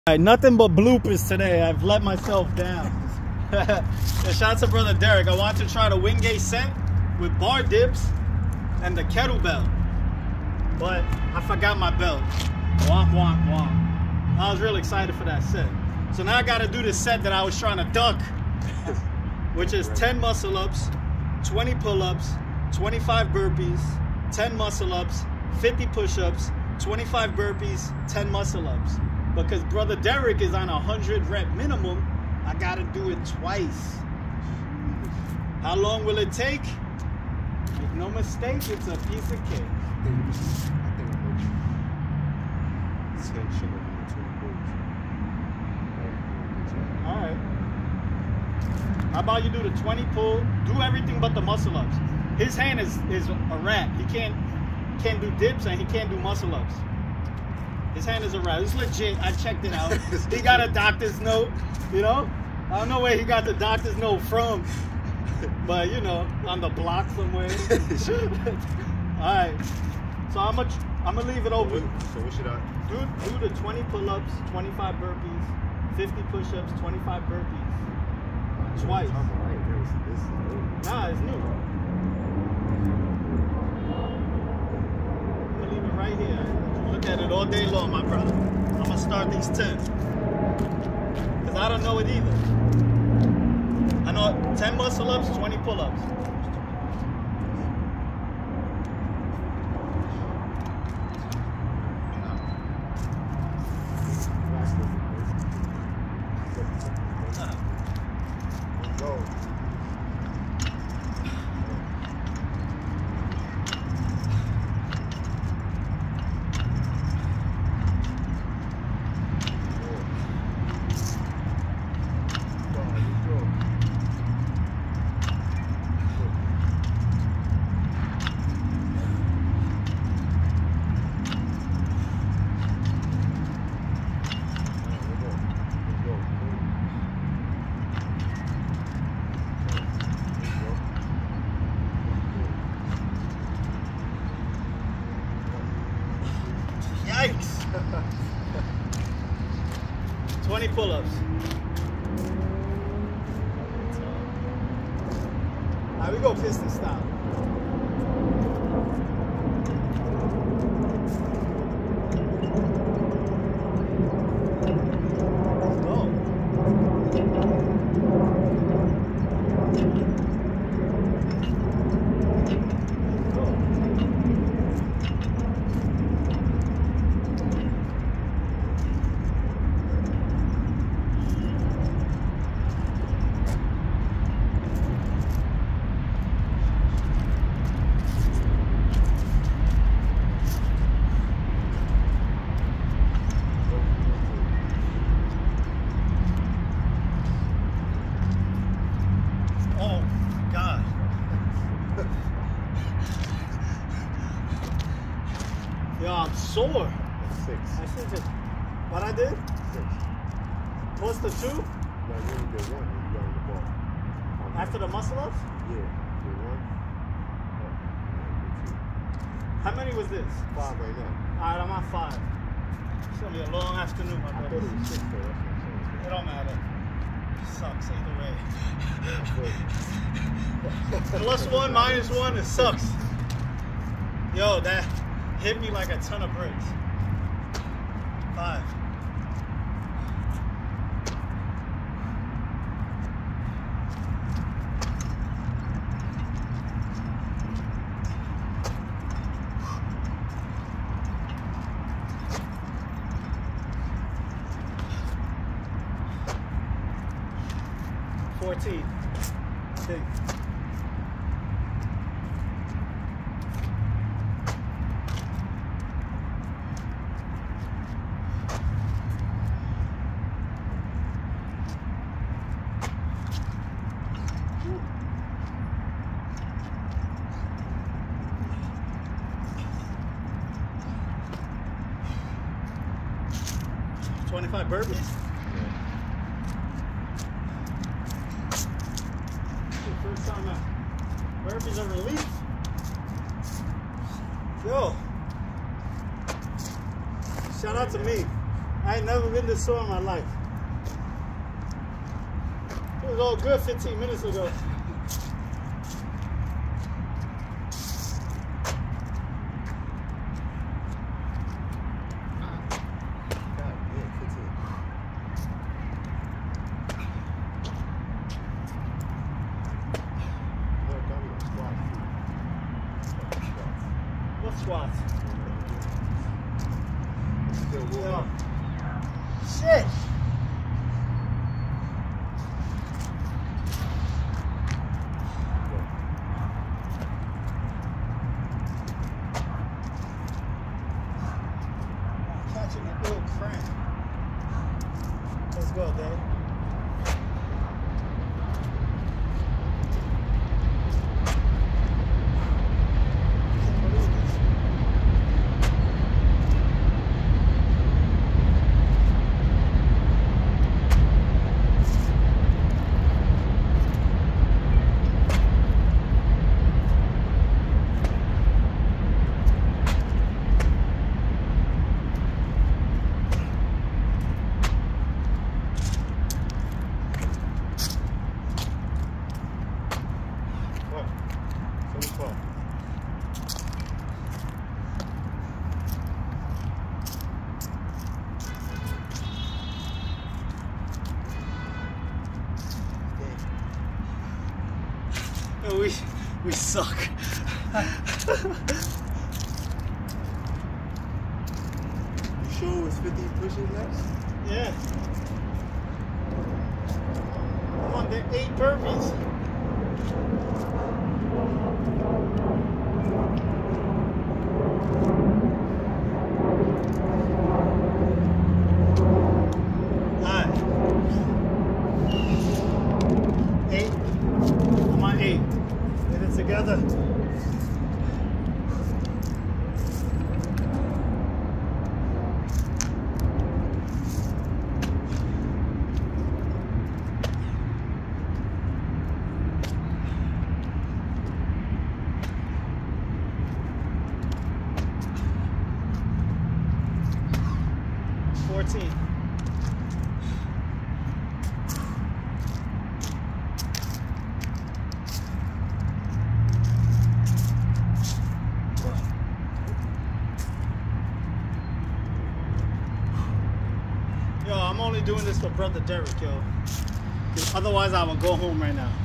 Alright, nothing but bloopers today. I've let myself down. Shout out to brother Derek. I want to try the Wingate set with bar dips and the kettlebell, but I forgot my belt. Womp womp womp. I was real excited for that set. So now I got to do the set that I was trying to duck, which is 10 muscle ups, 20 pull-ups, 25 burpees, 10 muscle ups, 50 push-ups, 25 burpees, 10 muscle ups. Because brother Derek is on a 100 rep minimum, I gotta do it twice. How long will it take? Make no mistake, it's a piece of cake. Alright. How about you do the 20 pull, do everything but the muscle ups. His hand is a rat. He can't do dips and he can't do muscle ups. His hand is a rat. It's legit. I checked it out. He got a doctor's note, you know? I don't know where he got the doctor's note from, but you know, on the block somewhere. Alright. So I'm gonna leave it open. So what should I do the 20 pull-ups, 25 burpees, 50 push-ups, 25 burpees. Twice. Nah, it's new. I'm gonna leave it right here. Look at it all day long, my brother. I'm gonna start these 10. Cause I don't know it either. I know 10 muscle ups, 20 pull-ups. Yikes! 20 pull-ups. Alright, we go piston style. Let's go. Yo, I'm sore. 6. I should just. What I did? 6. What's the 2? No, you only did 1 and you got on the ball. After the muscle ups? Yeah, did 1. How many was this? 5 right now. Alright, I'm on 5. It's gonna be a long afternoon, my I thought brother. it was 6 though. That's what I'm saying. It don't matter. It sucks either way. +1, -1, it sucks. Yo, that hit me like a ton of bricks. 5. $14. I think. Yeah. 25 burpees? First time out. Burpees are relief. Yo. Shout out to me. I ain't never been this sore in my life. It was all good 15 minutes ago. What squats? Yeah. Shit! I'm catching a little cramp. Let's go, Daddy. We suck. You sure it's 50 pushes next? Yeah. I'm on the 8 burpees. Alright. 8. I'm on 8. Get it together. Yo, I'm only doing this for brother Derek, yo. Otherwise, I would go home right now.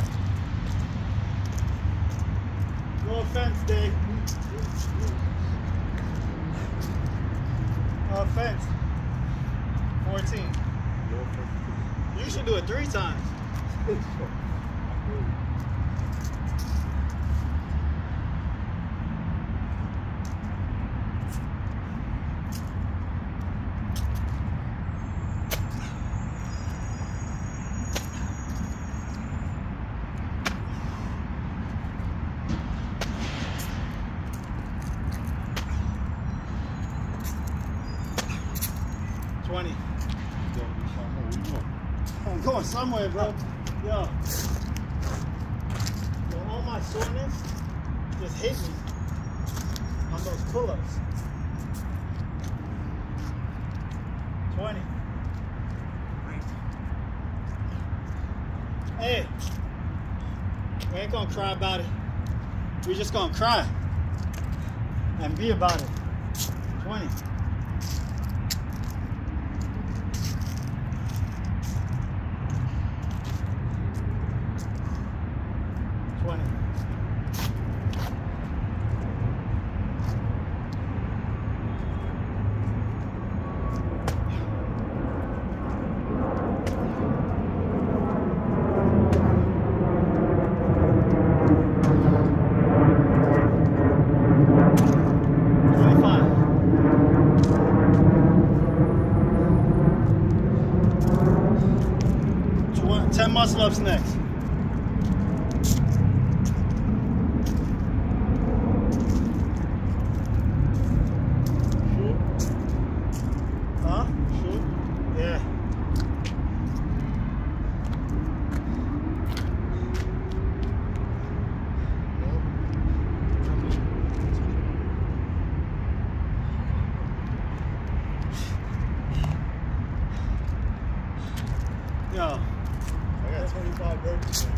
No offense, Dave. No offense. 14. You should do it 3 times. 20. I'm going somewhere, bro. Yo. So all my soreness just hit me on those pull-ups. 20. Hey, we ain't gonna cry about it. We just gonna cry and be about it. 20. 20. Muscle ups next. Shoot. Huh? Shoot. Yeah. Yo. I got 25 burpees.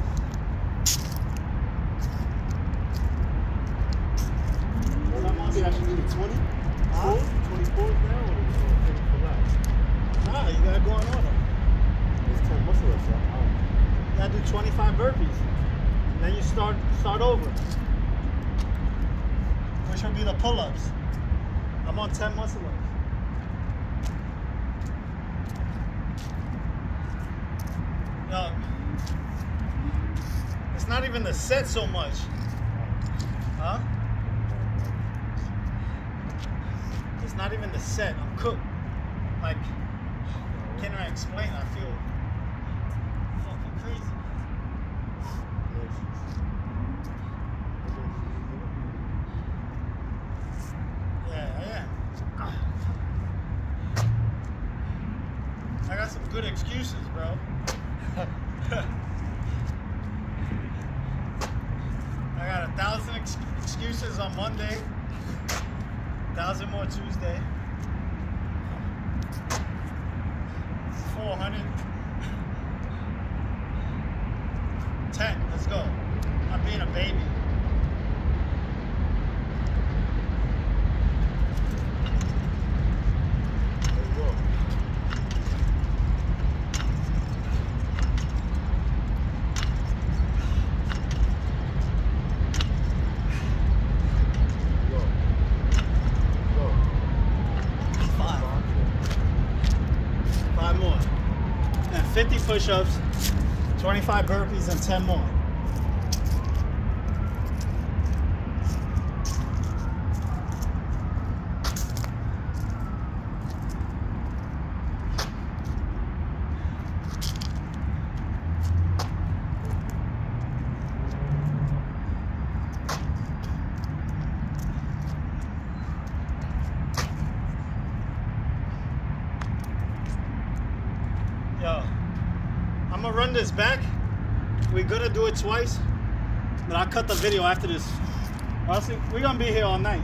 You actually do 20? Huh? 24 now or finish for last? Nah, you gotta go on order. It's 10 muscle ups. You gotta do 25 burpees. And then you start over. Which will be the pull-ups. I'm on 10 muscle ups. Yo, it's not even the set so much. Huh? It's not even the set. I'm cooked. Like, can't I explain? I feel fucking crazy. Yeah. I got some good excuses, bro. I got 1,000 excuses on Monday, 1,000 more Tuesday, 400, 10. Let's go. I'm being a baby. Let's go. Five more. And 50 push-ups, 25 burpees, and 10 more. Yo, I'm gonna run this back. We're gonna do it twice, but I'll cut the video after this. Honestly, we're gonna be here all night.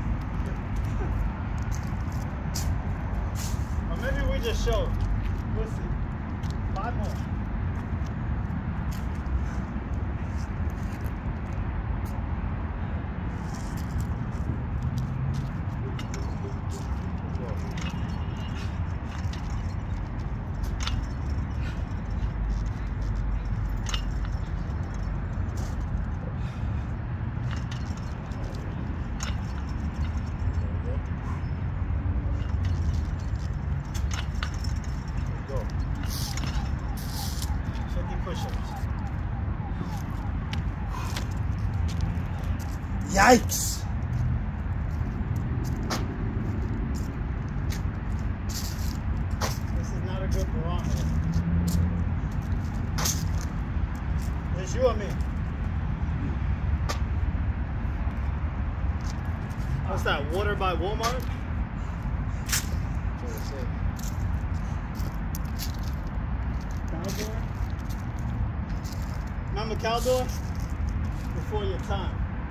Or maybe we just show. We'll see. 5 more. Yikes! This is not a good barometer. It's you or me? What's that? Water by Walmart? Caldor? Remember Caldor? Before your time.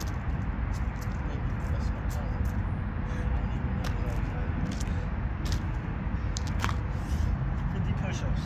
50 push-ups.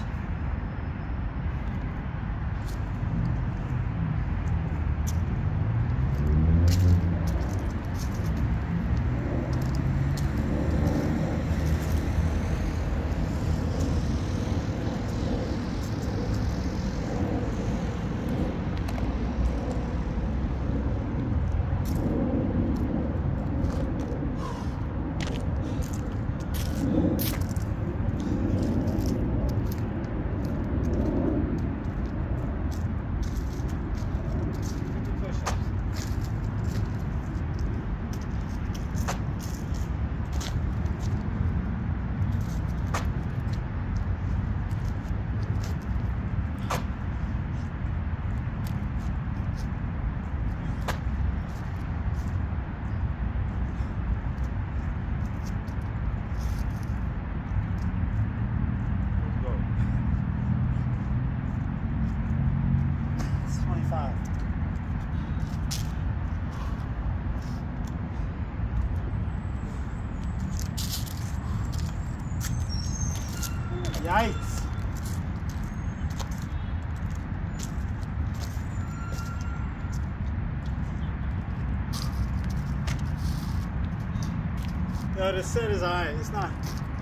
No, the set is alright. It's not.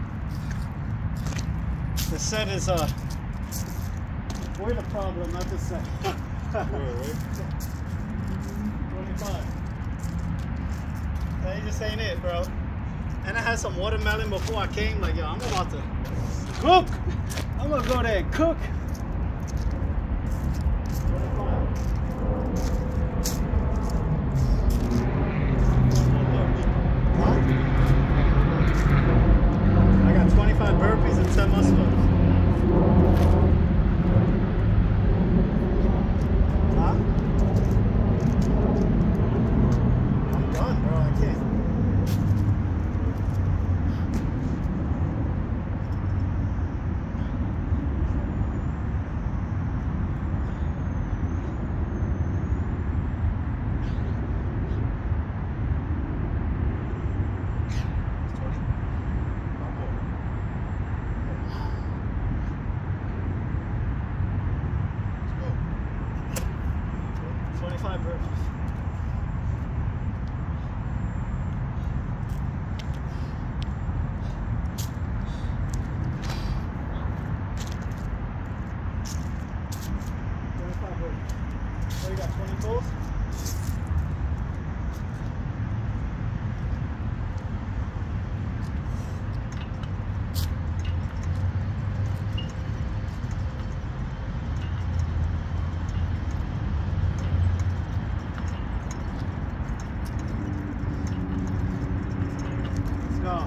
The set is we're the problem, not the set. Right? 25. That just ain't it, bro. And I had some watermelon before I came. Like, yo, I'm about to cook. I'm gonna go there and cook. 25 burpees and 10 muscle ups. Huh? I'm done, bro. I can't. So you got 20 pulls? Let's go.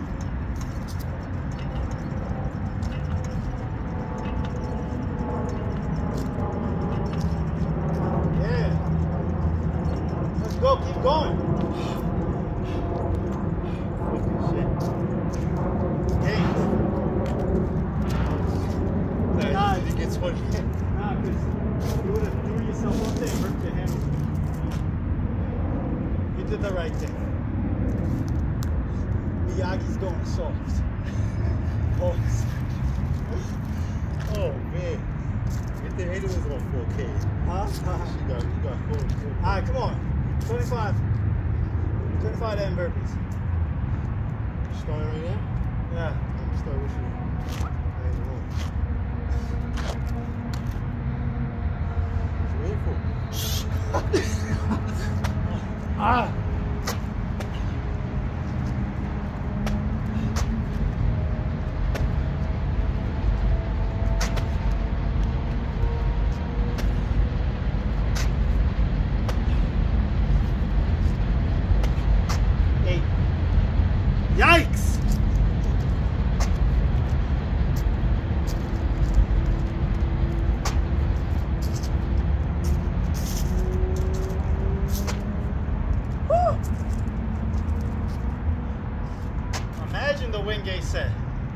Go, keep going. Fucking shit. Hey. Nah, you get 20. Nah, because you would have threw yourself up there and hurt your hand. You did the right thing. Miyagi's going soft. Pause. Oh, man. Get the haters on 4K. Huh? You got 4K. Alright, come on. 25 damn burpees. You starting right now? Yeah. I'm gonna start with you. What you waiting for? Ah. Yikes! Woo! Imagine the Wingate set.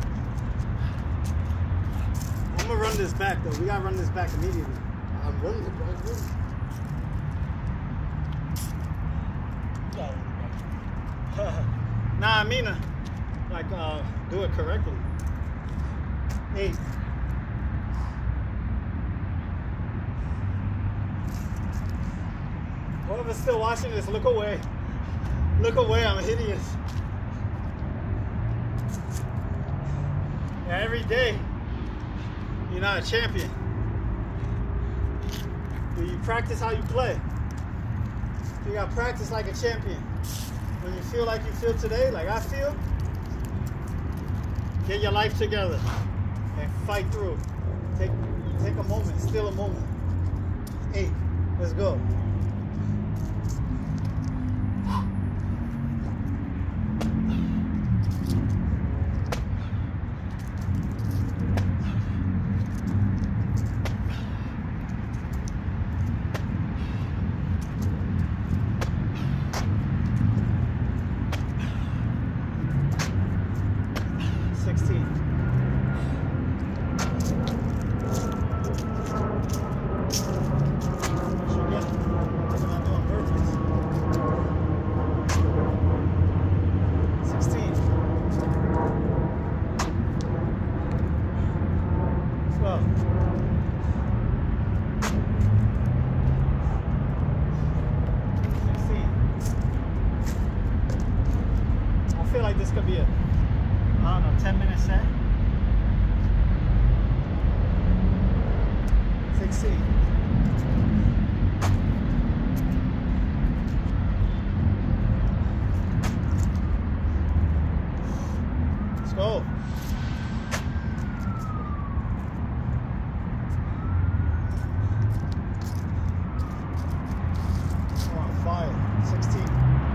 I'm gonna run this back though. We gotta run this back immediately. I'm running it, bro. Nah, I mean, like, do it correctly. 8. Whoever's still watching this, look away. Look away, I'm hideous. Yeah, every day, you're not a champion. But you practice how you play. You gotta practice like a champion. When you feel like you feel today, like I feel, get your life together and fight through. Take a moment, steal a moment. 8, let's go. I feel like this could be a 16. Let's go. Come on, fire. 16.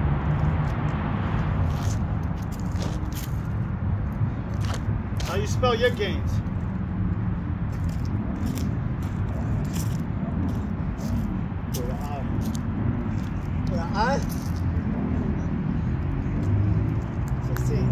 How you spell your gains? With an I. With an I? 16.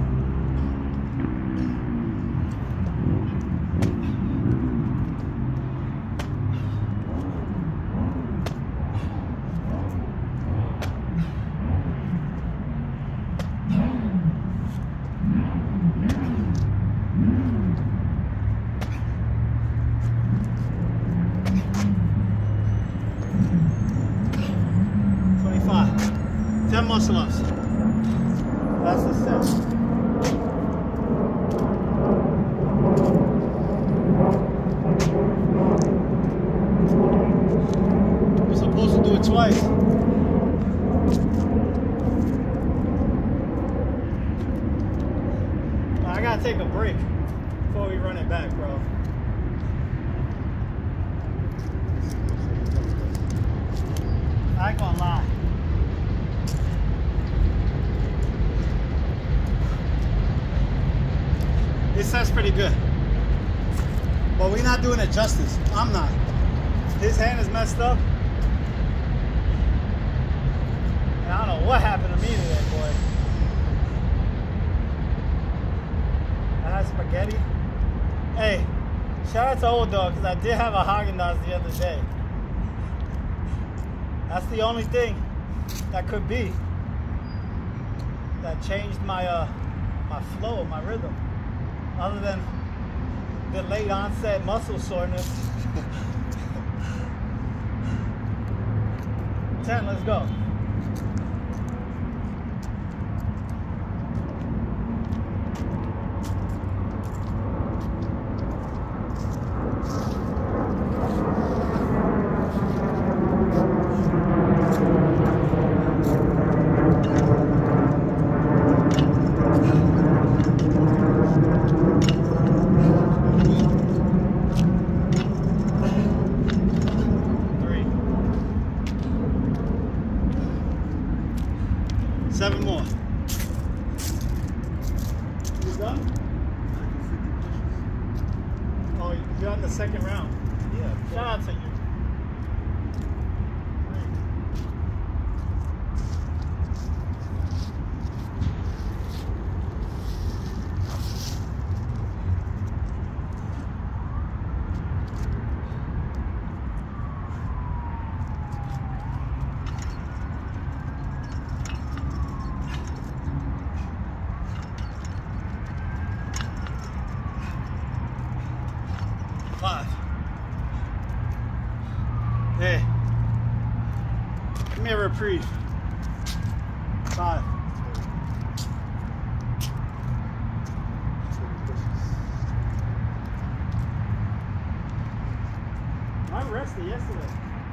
Muscle ups. That's the set. We're supposed to do it twice. I gotta take a break before we run it back, bro. I ain't gonna lie. This set's pretty good, but we're not doing it justice. I'm not. His hand is messed up. And I don't know what happened to me today, boy. I had spaghetti. Hey, shout out to AllDae, because I did have a Haagen-Dazs the other day. That's the only thing that could be that changed my my flow, my rhythm. Other than the late onset muscle soreness. 10, let's go. Seven more. You done? Oh, you're on the second round. Yeah. Shout out to you. Hey, give me a reprieve. 5. I rested yesterday.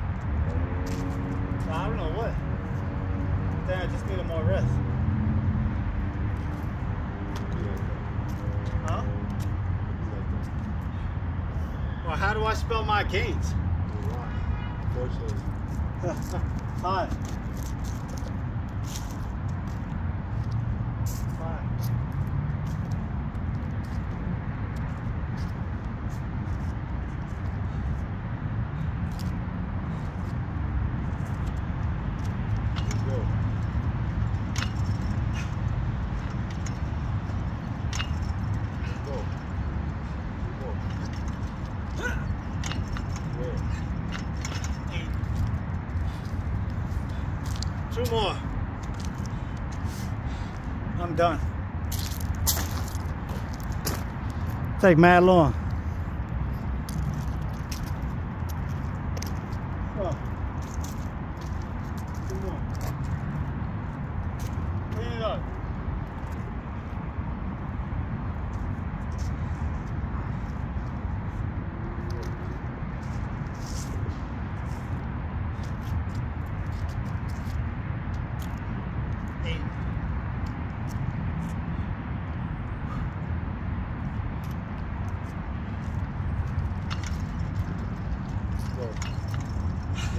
I don't know what. Then I just needed more rest. Huh? Well, how do I spell my gains? 5. 5. Two more. I'm done. Take mad long. Oh. Two more. Clean it up.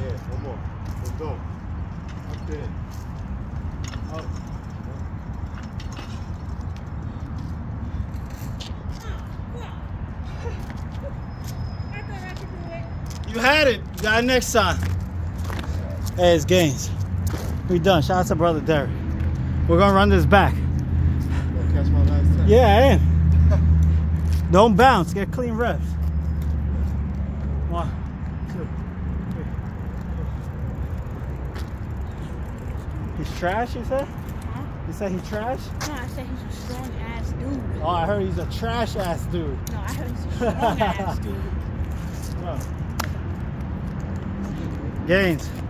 Yeah, one more. Let's go. Up there. Up. You had it. You got it next time. Hey, it's Gaines. We done. Shout out to brother Derek. We're gonna run this back. You gonna catch my last time? Yeah, I am. Don't bounce. Get clean reps. 1, 2, 3. He's trash, you said? Huh? You said he's trash? No, I said he's a strong ass dude. Oh, I heard he's a trash ass dude. No, I heard he's a strong ass dude. Gaines.